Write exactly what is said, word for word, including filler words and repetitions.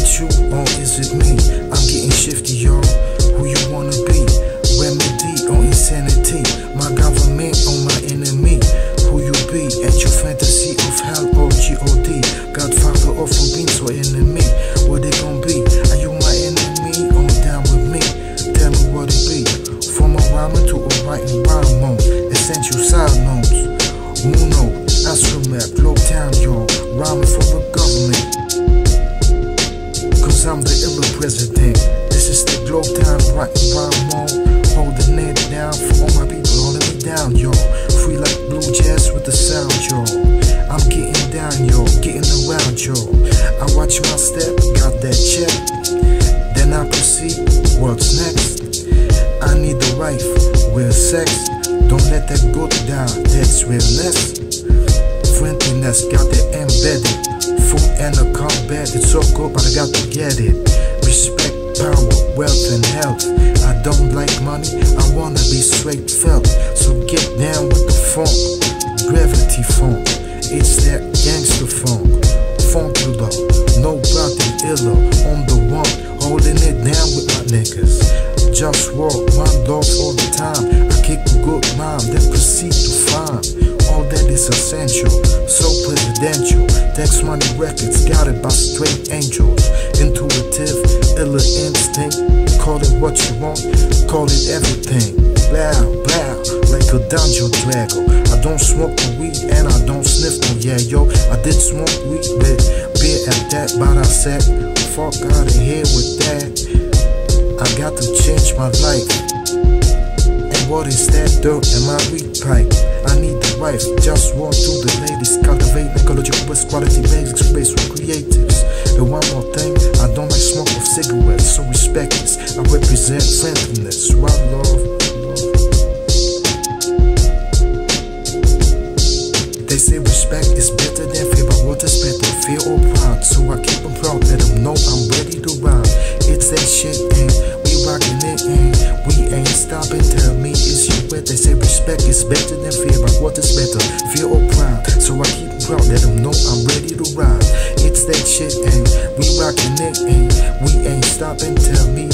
it you or is it me? I'm getting shifty, y'all. Who you wanna be? Remedy or insanity? My government or my enemy? Who you be? At your fantasy of hell or G O D? Godfather or for being so enemy? What they gon' be? Are you my enemy or down with me? Tell me what it be. From a rhymer to a writing rhyme, essential side notes. Uno, Astromap, Globe Town, y'all. Rhyming for the government. Cause I'm the illa president. This is the Globe Town, writing rhyme mode. Holding it down for all my people, holding me down, y'all. Free like blue jazz with the sound, y'all. I'm getting down, y'all, getting around, y'all. I watch my step, got that check. Then I proceed, what's next? I need a wife, real sex. Don't let that go down, that's realness. Friendliness, got it embedded. Food and a combat, it's so good, but I got to get it. Respect, power, wealth and health. I don't like money, I wanna be straight felt. So get down with the funk, gravity funk. It's that gangster funk, funkular, nobody iller. On the one, holding it down with my niggas. Just walk, one love all the time. I kick a good rhyme, then proceed to find all that is essential, so presidential. Tax Money Records, got it by straight angels. Intuitive, illa instinct. Call it what you want, call it everything. Blow, blow, like a dungeon dragon. I don't smoke the weed and I don't sniff no, yeah, yo. I did smoke weed, but beer at that, but I said, fuck out of here with that. I got to change my life. And what is that dirt in my weed pipe? I need the wife, just walk to the ladies. Cultivate ecological best quality basics, space for creatives. And one more thing, I don't like smoke of cigarettes, so respect this. I represent friendliness, one love. They say respect is better than fear, but what is better, fear or pride? So I keep them proud, let them know I'm ready to ride. It's that shit, and we rockin' it, and we ain't stopping. Tell me, is you wet? They say respect is better than fear, but what is better, fear or pride? So I keep them proud, let them know I'm ready to ride. It's that shit, and we rockin' it, and we ain't stopping. Tell me,